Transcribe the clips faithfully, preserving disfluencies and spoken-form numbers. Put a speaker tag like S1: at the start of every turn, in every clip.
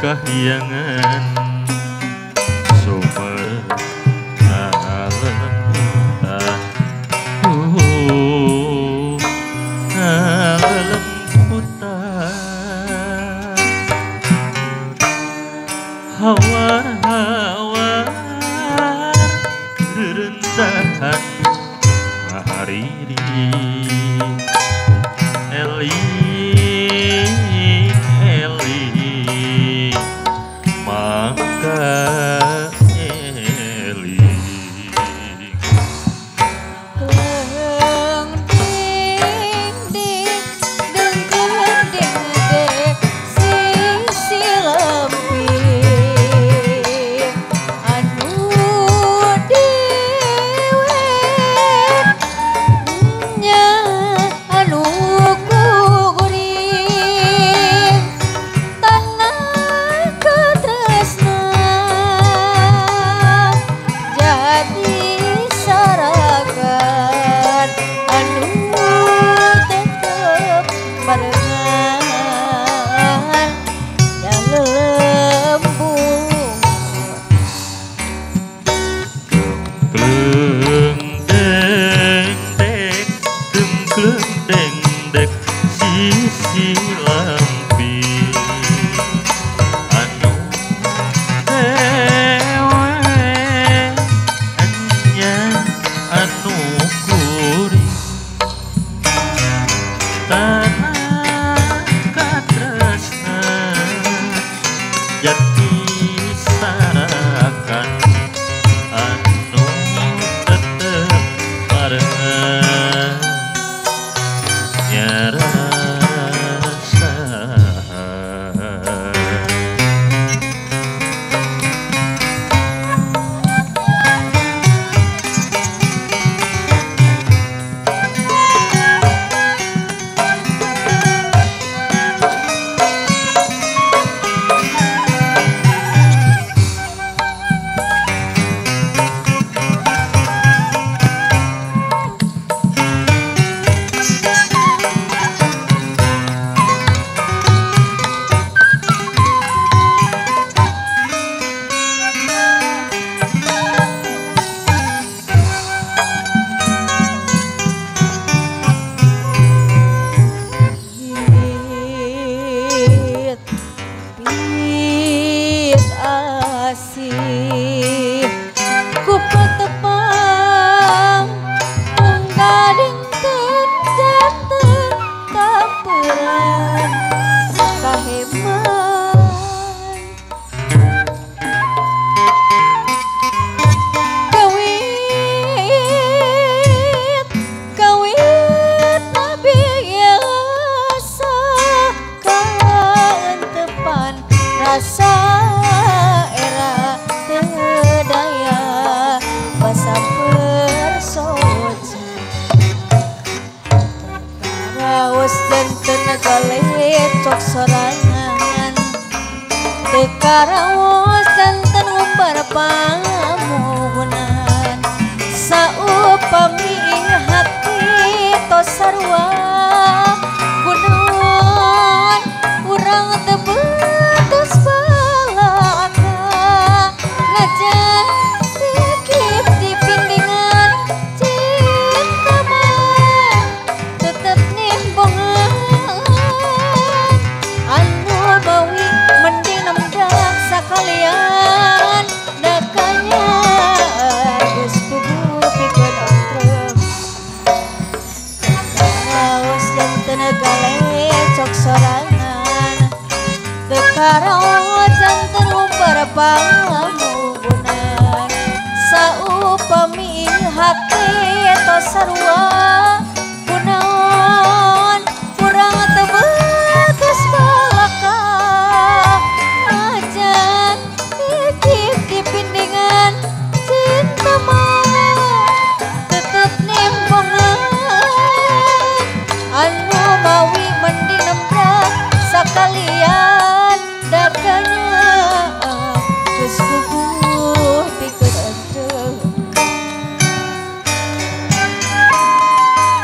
S1: kahyangan sumber alam uh, alam hutan hawa-hawa rendahan hariri Eli Eli maka Eli
S2: Kleng ding ding deng deng deng deng sisi lemping anu dewe nya anu kuring tanah katresnan jadi sarakan anu tetep barengan yang lembut
S1: kleng deng deng kem kleng deng deng sisi lampi anu dewe anya anu kuring tanah katresnan jati sarakan anu tetep barengan nyarasa
S2: Pit, pit asih ku petepang menggading janten tamperan kaheman kawit kawit biasa kaentepan rasa era tedaya basa persoja raos janten galecok sorangan teka raos janten umbar pamuhunan saupami hati tos sarua kunaon urang teu beus balaka ngajan dikit dipindingan cinta mah tetep nimbongan anu bawi mending nemdak sakalian dakanya geus puguh pikeun ontrem raos janten galecok sorangan dekaraos janten umbar pamugunan saupami hati tos sarua kunaon urang teu beus balaka ajan dikit dipindingan cinta mah tetep nimbongan anu mawi mending nembrak sakalian dakanya geus puguh pikeun ontrem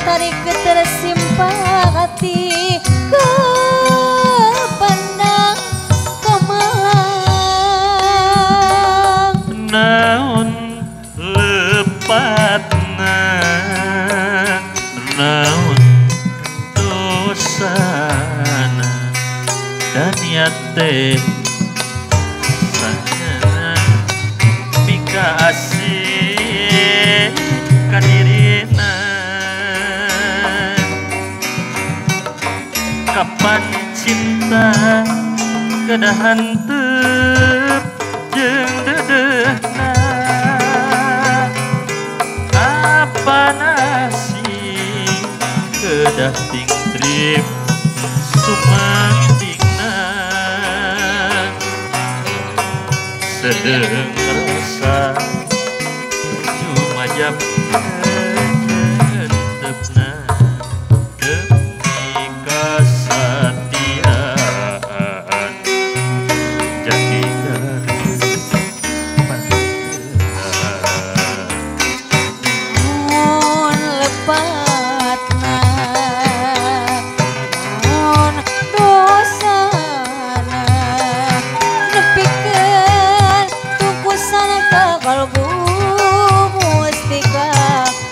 S2: tarik tersimpati ke pandang kemang
S1: naon lepatna naon dosana dan niat teh sanjana mika asih kadirina kapan cinta kedah hantep jeung dedehna apa nasi kedah ting trip sumangdingna sedeng rasa cuma jam jentepna demi kesatiaan jadi
S2: mun lepatna mun dosana nepikeun tungkusan ka kalbu mustika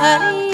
S2: hari